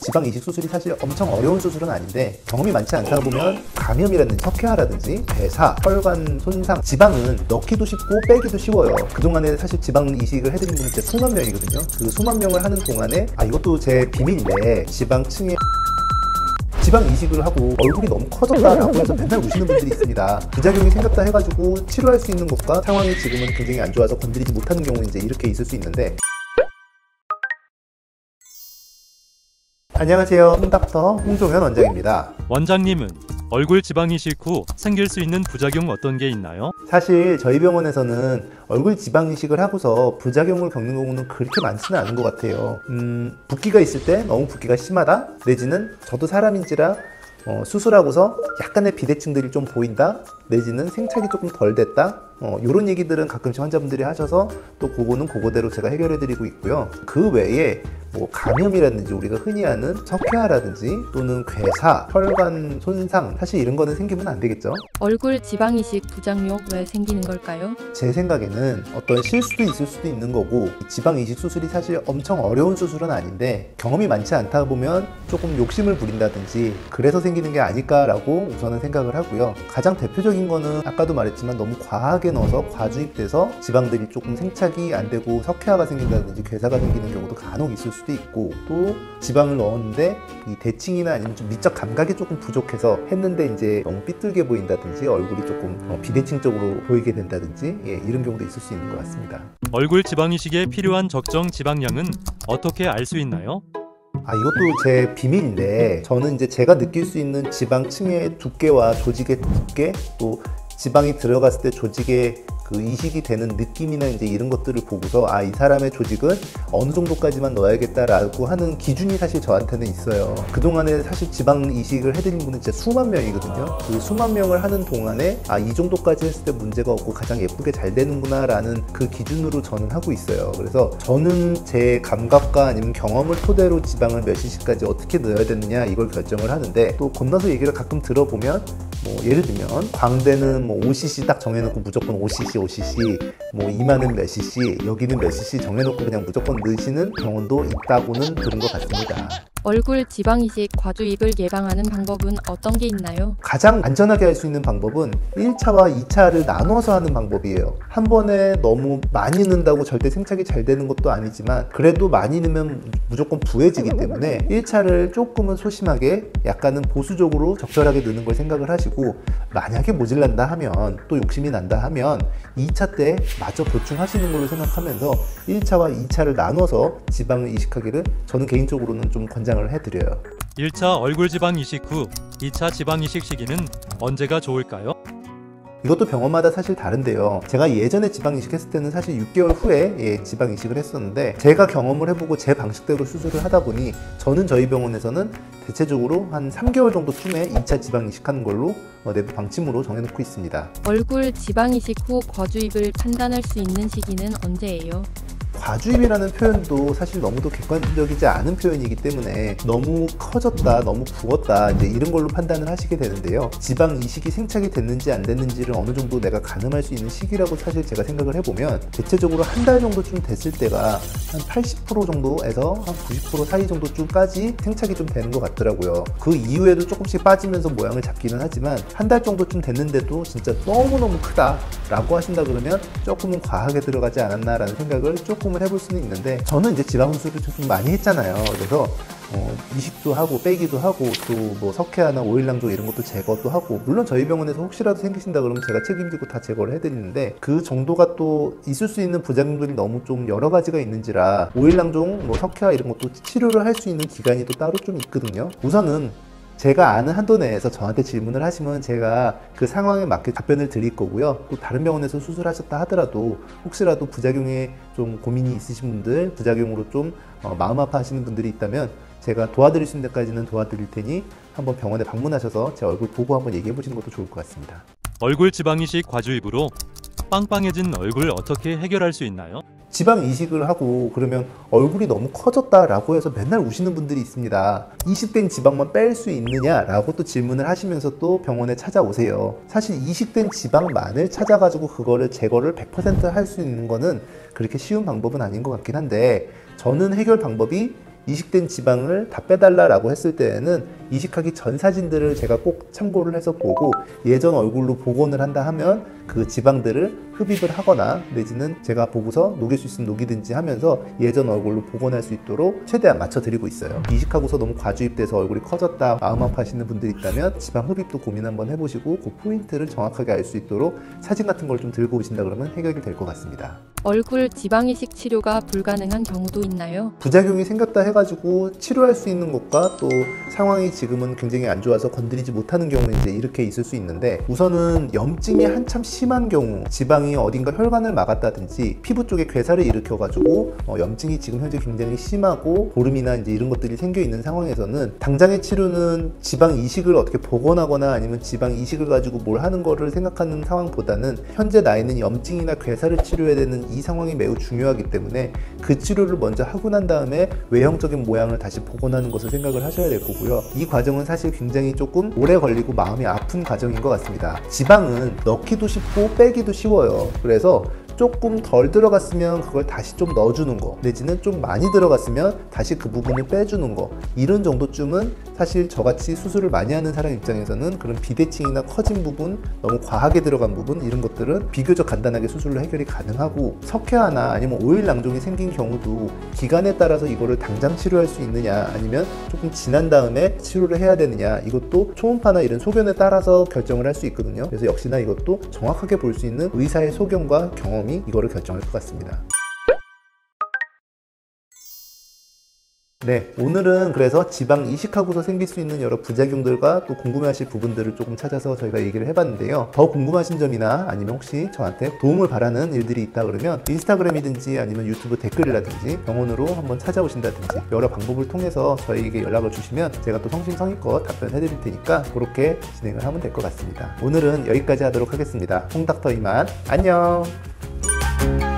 지방 이식 수술이 사실 엄청 어려운 수술은 아닌데 경험이 많지 않다 보면 감염이라든지 석회화라든지 대사, 혈관 손상, 지방은 넣기도 쉽고 빼기도 쉬워요. 그동안에 사실 지방 이식을 해드린 분이 진짜 수만 명이거든요. 그 수만 명을 하는 동안에 이것도 제 비밀인데 지방층에 지방 이식을 하고 얼굴이 너무 커졌다라고 해서 맨날 우시는 분들이 있습니다. 부작용이 생겼다 해가지고 치료할 수 있는 것과 상황이 지금은 굉장히 안 좋아서 건드리지 못하는 경우는 이제 이렇게 있을 수 있는데. 안녕하세요, 홍닥터 홍종현 원장입니다. 원장님은 얼굴 지방 이식 후 생길 수 있는 부작용 어떤 게 있나요? 사실 저희 병원에서는 얼굴 지방 이식을 하고서 부작용을 겪는 경우는 그렇게 많지는 않은 것 같아요. 붓기가 있을 때 너무 붓기가 심하다, 내지는 저도 사람인지라 수술하고서 약간의 비대칭들이 좀 보인다, 내지는 생착이 조금 덜 됐다, 이런 얘기들은 가끔씩 환자분들이 하셔서 또 그거는 그거대로 제가 해결해 드리고 있고요. 그 외에 뭐 감염이라든지 우리가 흔히 아는 석회화라든지 또는 괴사, 혈관 손상, 사실 이런 거는 생기면 안 되겠죠. 얼굴 지방 이식 부작용 왜 생기는 걸까요? 제 생각에는 어떤 실수도 있을 수도 있는 거고, 지방 이식 수술이 사실 엄청 어려운 수술은 아닌데 경험이 많지 않다 보면 조금 욕심을 부린다든지 그래서 생기는 게 아닐까라고 우선은 생각을 하고요. 가장 대표적인 거는 아까도 말했지만 너무 과하게 넣어서 과주입돼서 지방들이 조금 생착이 안 되고 석회화가 생긴다든지 괴사가 생기는 경우도 간혹 있을 수도 있고, 또 지방을 넣었는데 이 대칭이나 아니면 좀 미적 감각이 조금 부족해서 했는데 이제 너무 삐뚤게 보인다든지 얼굴이 조금 비대칭적으로 보이게 된다든지 이런 경우도 있을 수 있는 것 같습니다. 얼굴 지방 이식에 필요한 적정 지방량은 어떻게 알 수 있나요? 이것도 제 비밀인데, 저는 이제 제가 느낄 수 있는 지방층의 두께와 조직의 두께, 또 지방이 들어갔을 때 조직의 그 이식이 되는 느낌이나 이제 이런 것들을 보고서 이 사람의 조직은 어느 정도까지만 넣어야겠다라고 하는 기준이 사실 저한테는 있어요. 그동안에 사실 지방 이식을 해드린 분은 진짜 수만 명이거든요. 그 수만 명을 하는 동안에 이 정도까지 했을 때 문제가 없고 가장 예쁘게 잘 되는구나 라는 그 기준으로 저는 하고 있어요. 그래서 저는 제 감각과 아니면 경험을 토대로 지방을 몇 cc까지 어떻게 넣어야 되느냐 이걸 결정을 하는데, 또 건너서 얘기를 가끔 들어보면 예를 들면 광대는 5cc 딱 정해놓고 무조건 5cc 이마는 몇 cc, 여기는 몇 cc 정해놓고 그냥 무조건 넣으시는 병원도 있다고는 들은 것 같습니다. 얼굴 지방 이식 과주입을 예방하는 방법은 어떤 게 있나요? 가장 안전하게 할 수 있는 방법은 1차와 2차를 나눠서 하는 방법이에요. 한 번에 너무 많이 넣는다고 절대 생착이 잘 되는 것도 아니지만 그래도 많이 넣으면 무조건 부해지기 때문에 1차를 조금은 소심하게 약간은 보수적으로 적절하게 넣는 걸 생각을 하시고, 만약에 모질란다 하면 또 욕심이 난다 하면 2차 때 마저 보충하시는 걸로 생각하면서 1차와 2차를 나눠서 지방을 이식하기를 저는 개인적으로는 좀 권장을 해드려요. 1차 얼굴 지방 이식 후 2차 지방 이식 시기는 언제가 좋을까요? 이것도 병원마다 사실 다른데요. 제가 예전에 지방 이식했을 때는 사실 6개월 후에 지방 이식을 했었는데, 제가 경험을 해보고 제 방식대로 수술을 하다 보니 저는 저희 병원에서는 대체적으로 한 3개월 정도쯤에 2차 지방 이식하는 걸로 내부 방침으로 정해놓고 있습니다. 얼굴 지방 이식 후 과주입을 판단할 수 있는 시기는 언제예요? 과주입이라는 표현도 사실 너무도 객관적이지 않은 표현이기 때문에 너무 커졌다, 너무 부었다 이제 이런 걸로 판단을 하시게 되는데요. 지방 이식이 생착이 됐는지 안 됐는지를 어느 정도 내가 가늠할 수 있는 시기라고 사실 제가 생각을 해보면 대체적으로 한 달 정도쯤 됐을 때가 한 80% 정도에서 한 90% 사이 정도쯤까지 생착이 좀 되는 것 같더라고요. 그 이후에도 조금씩 빠지면서 모양을 잡기는 하지만 한 달 정도쯤 됐는데도 진짜 너무너무 크다 라고 하신다 그러면 조금은 과하게 들어가지 않았나 라는 생각을 조금은 해볼 수는 있는데, 저는 이제 지방 수술을 좀 많이 했잖아요. 그래서 이식도 하고 빼기도 하고 또 석회화나 오일낭조 이런 것도 제거도 하고, 물론 저희 병원에서 혹시라도 생기신다 그러면 제가 책임지고 다 제거를 해드리는데, 그 정도가 또 있을 수 있는 부작용들이 너무 좀 여러 가지가 있는지라 오일낭종, 석회화 이런 것도 치료를 할 수 있는 기간이 또 따로 좀 있거든요. 우선은 제가 아는 한도 내에서 저한테 질문을 하시면 제가 그 상황에 맞게 답변을 드릴 거고요. 또 다른 병원에서 수술하셨다 하더라도 혹시라도 부작용에 좀 고민이 있으신 분들, 부작용으로 좀 마음 아파하시는 분들이 있다면 제가 도와드릴 수 있는 데까지는 도와드릴 테니 한번 병원에 방문하셔서 제 얼굴 보고 한번 얘기해 보시는 것도 좋을 것 같습니다. 얼굴 지방 이식 과주입으로 빵빵해진 얼굴 어떻게 해결할 수 있나요? 지방 이식을 하고 그러면 얼굴이 너무 커졌다라고 해서 맨날 우시는 분들이 있습니다. 이식된 지방만 뺄 수 있느냐라고 또 질문을 하시면서 또 병원에 찾아오세요. 사실 이식된 지방만을 찾아가지고 그거를 제거를 100% 할 수 있는 거는 그렇게 쉬운 방법은 아닌 것 같긴 한데, 저는 해결 방법이 이식된 지방을 다 빼달라라고 했을 때에는 이식하기 전 사진들을 제가 꼭 참고를 해서 보고 예전 얼굴로 복원을 한다 하면 그 지방들을 흡입을 하거나 내지는 제가 보고서 녹일 수 있으면 녹이든지 하면서 예전 얼굴로 복원할 수 있도록 최대한 맞춰드리고 있어요. 이식하고서 너무 과주입돼서 얼굴이 커졌다 마음 아파하시는 분들이 있다면 지방 흡입도 고민 한번 해보시고 그 포인트를 정확하게 알 수 있도록 사진 같은 걸 좀 들고 오신다 그러면 해결이 될 것 같습니다. 얼굴 지방이식 치료가 불가능한 경우도 있나요? 부작용이 생겼다 해가지고 치료할 수 있는 것과 또 상황이 지금은 굉장히 안 좋아서 건드리지 못하는 경우는 이제 이렇게 있을 수 있는데, 우선은 염증이 한참 심한 경우, 지방이 어딘가 혈관을 막았다든지 피부 쪽에 괴사를 일으켜가지고 염증이 지금 현재 굉장히 심하고 보름이나 이제 이런 것들이 생겨 있는 상황에서는 당장의 치료는 지방 이식을 어떻게 복원하거나 아니면 지방 이식을 가지고 뭘 하는 거를 생각하는 상황보다는 현재 나이는 염증이나 괴사를 치료해야 되는 이 상황이 매우 중요하기 때문에 그 치료를 먼저 하고 난 다음에 외형적인 모양을 다시 복원하는 것을 생각을 하셔야 될 거고요. 이 과정은 사실 굉장히 조금 오래 걸리고 마음이 아픈 과정인 것 같습니다. 지방은 넣기도 쉽고 빼기도 쉬워요. 그래서 조금 덜 들어갔으면 그걸 다시 좀 넣어주는 거, 내지는 좀 많이 들어갔으면 다시 그 부분을 빼주는 거, 이런 정도쯤은 사실 저같이 수술을 많이 하는 사람 입장에서는 그런 비대칭이나 커진 부분, 너무 과하게 들어간 부분, 이런 것들은 비교적 간단하게 수술로 해결이 가능하고, 석회화나 아니면 오일 낭종이 생긴 경우도 기간에 따라서 이거를 당장 치료할 수 있느냐 아니면 조금 지난 다음에 치료를 해야 되느냐, 이것도 초음파나 이런 소견에 따라서 결정을 할 수 있거든요. 그래서 역시나 이것도 정확하게 볼 수 있는 의사의 소견과 경험이 이거를 결정할 것 같습니다. 네, 오늘은 그래서 지방 이식하고서 생길 수 있는 여러 부작용들과 또 궁금해하실 부분들을 조금 찾아서 저희가 얘기를 해봤는데요. 더 궁금하신 점이나 아니면 혹시 저한테 도움을 바라는 일들이 있다 그러면 인스타그램이든지 아니면 유튜브 댓글이라든지 병원으로 한번 찾아오신다든지 여러 방법을 통해서 저희에게 연락을 주시면 제가 또 성심성의껏 답변해 드릴 테니까 그렇게 진행을 하면 될 것 같습니다. 오늘은 여기까지 하도록 하겠습니다. 홍닥터 이만, 안녕.